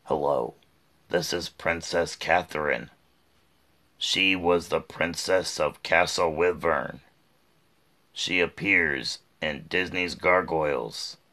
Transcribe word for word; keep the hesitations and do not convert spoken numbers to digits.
Hello, this is Princess Katharine. She was the Princess of Castle Wyvern. She appears in Disney's Gargoyles.